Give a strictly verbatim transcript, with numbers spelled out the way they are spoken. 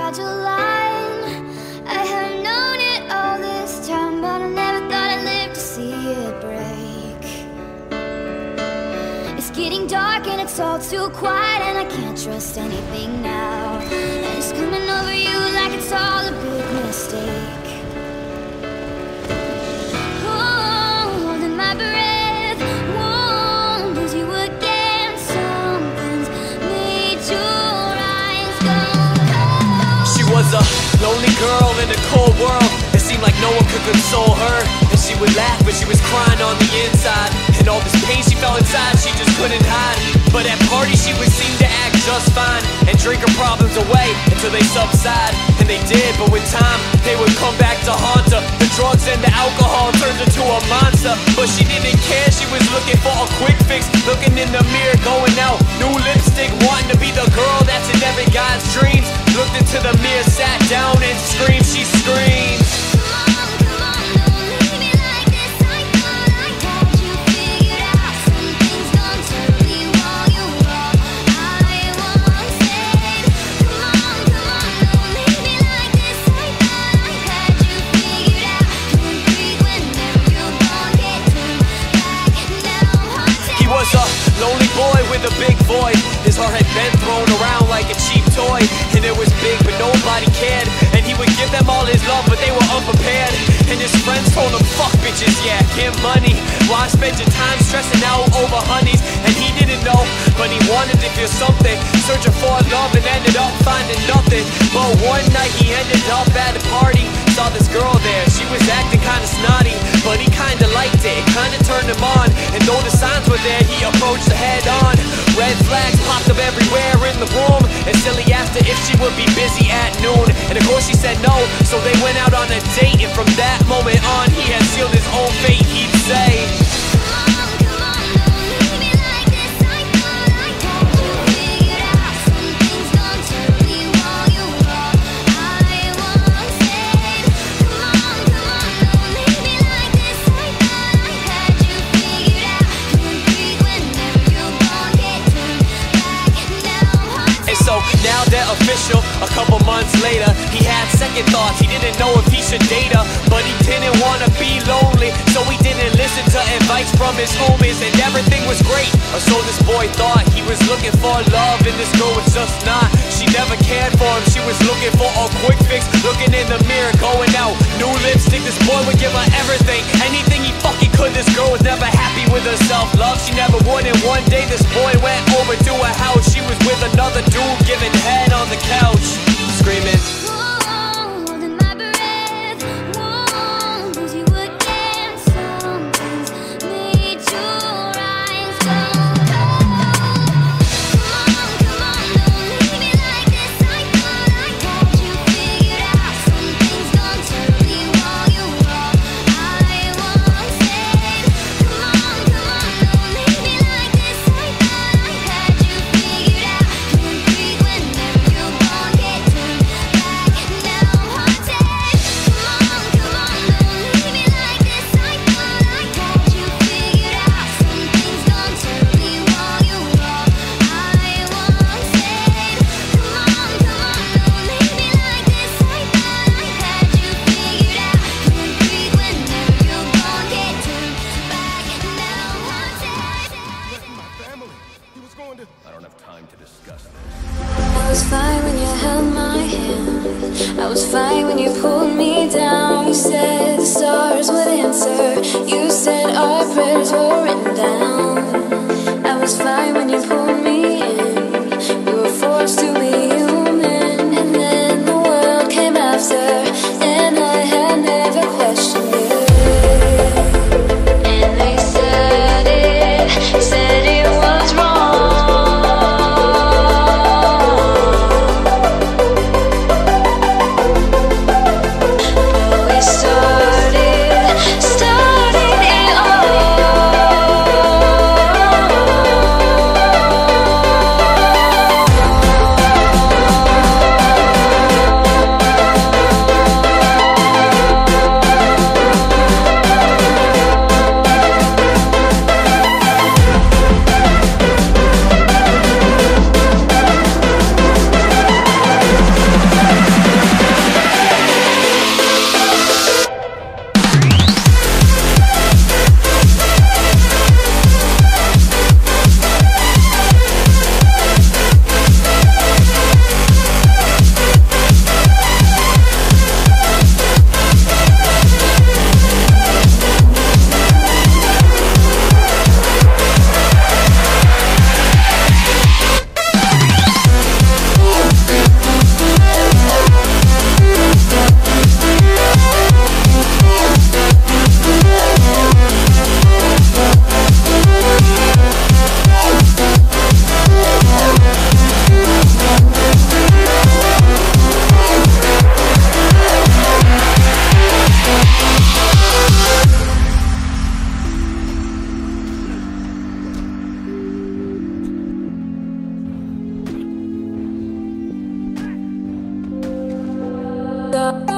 fragile line. I have known it all this time, but I never thought I'd live to see it break. It's getting dark and it's all too quiet, and I can't trust anything now. And it's coming over you like it's all a big mistake. Oh, holding my breath, won't lose you again. Something's made your eyes go cold. She was a lonely girl in a cold world. It seemed like no one could console her, and she would laugh, but she was crying on the inside. And all this pain she felt inside, she just couldn't hide. But at parties she would seem to act just fine, and drink her problems away until they subside. And they did, but with time, they would come back to haunt her. The drugs and the alcohol turned her to a monster. But she didn't care, she was looking for a quick fix. Looking in the mirror, going out, new lipstick, wanting to be the girl that's in every guy's dreams. Looked into the mirror, sat down and screamed, she screamed. Lonely boy with a big void. His heart had been thrown around like a cheap toy, and it was big but nobody cared. And he would give them all his love, but they were unprepared. And his friends told him, fuck bitches, yeah, get money. Why spend your time stressing out over honeys? And he didn't know, but he wanted to feel something, searching for love and ended up finding nothing. But one night he ended up at a party, saw this girl there, she was acting kinda snotty, but he kinda liked it, it kinda turned him on. And though the signs were there, he approached her head on. Red flags popped up everywhere in the room, and Silly asked her if she would be busy at noon. And of course she said no, so they went out on a date. And from that moment on, he had sealed his own fate, he'd say. Now they're official, a couple months later. He had second thoughts, he didn't know if he should date her, but he didn't wanna be lonely, so he didn't listen to advice from his homies. And everything was great, or so this boy thought. He was looking for love, and this girl was just not. She never cared for him, she was looking for a quick fix. Looking in the mirror, going out, new lipstick. This boy would give her everything, anything he fucking could. This girl was never happy with her self-love, she never would. And one day this boy went over to her house. She was with another dude, giving head on the couch, screaming. I don't have time to discuss this. I was fine when you held my hand. I was fine when you pulled me down. You said the stars would answer. You said our prayers were written down. I was fine when you pulled me in. We were forced to be human, and then the world came after, and I had never questioned it. And they said it, said it was wrong. Started it all. go.